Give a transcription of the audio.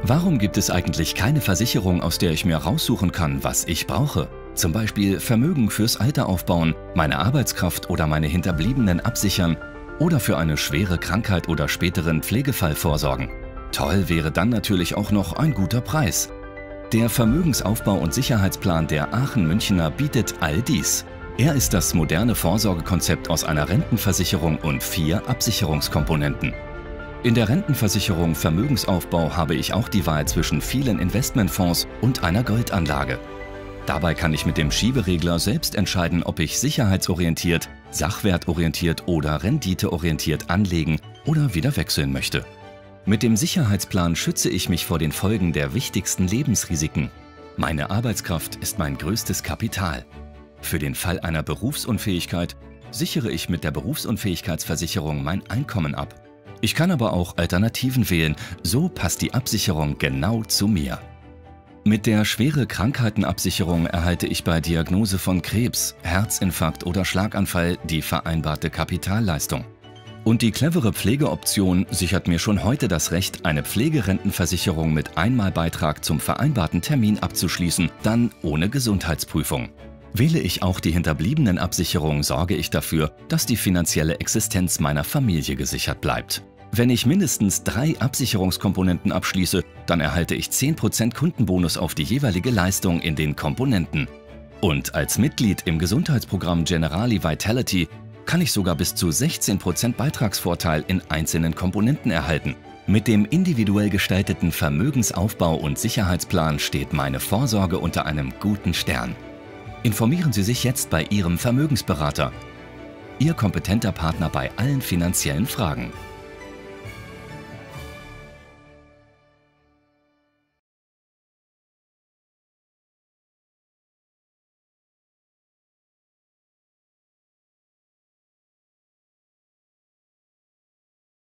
Warum gibt es eigentlich keine Versicherung, aus der ich mir raussuchen kann, was ich brauche? Zum Beispiel Vermögen fürs Alter aufbauen, meine Arbeitskraft oder meine Hinterbliebenen absichern oder für eine schwere Krankheit oder späteren Pflegefall vorsorgen. Toll wäre dann natürlich auch noch ein guter Preis. Der Vermögensaufbau- und Sicherheitsplan der Aachen-Münchener bietet all dies. Er ist das moderne Vorsorgekonzept aus einer Rentenversicherung und 4 Absicherungskomponenten. In der Rentenversicherung Vermögensaufbau habe ich auch die Wahl zwischen vielen Investmentfonds und einer Goldanlage. Dabei kann ich mit dem Schieberegler selbst entscheiden, ob ich sicherheitsorientiert, sachwertorientiert oder renditeorientiert anlegen oder wieder wechseln möchte. Mit dem Sicherheitsplan schütze ich mich vor den Folgen der wichtigsten Lebensrisiken. Meine Arbeitskraft ist mein größtes Kapital. Für den Fall einer Berufsunfähigkeit sichere ich mit der Berufsunfähigkeitsversicherung mein Einkommen ab. Ich kann aber auch Alternativen wählen, so passt die Absicherung genau zu mir. Mit der schwere Krankheitenabsicherung erhalte ich bei Diagnose von Krebs, Herzinfarkt oder Schlaganfall die vereinbarte Kapitalleistung. Und die clevere Pflegeoption sichert mir schon heute das Recht, eine Pflegerentenversicherung mit Einmalbeitrag zum vereinbarten Termin abzuschließen, dann ohne Gesundheitsprüfung. Wähle ich auch die Hinterbliebenenabsicherung, sorge ich dafür, dass die finanzielle Existenz meiner Familie gesichert bleibt. Wenn ich mindestens 3 Absicherungskomponenten abschließe, dann erhalte ich 10% Kundenbonus auf die jeweilige Leistung in den Komponenten. Und als Mitglied im Gesundheitsprogramm Generali Vitality kann ich sogar bis zu 16% Beitragsvorteil in einzelnen Komponenten erhalten. Mit dem individuell gestalteten Vermögensaufbau- und Sicherheitsplan steht meine Vorsorge unter einem guten Stern. Informieren Sie sich jetzt bei Ihrem Vermögensberater. Ihr kompetenter Partner bei allen finanziellen Fragen.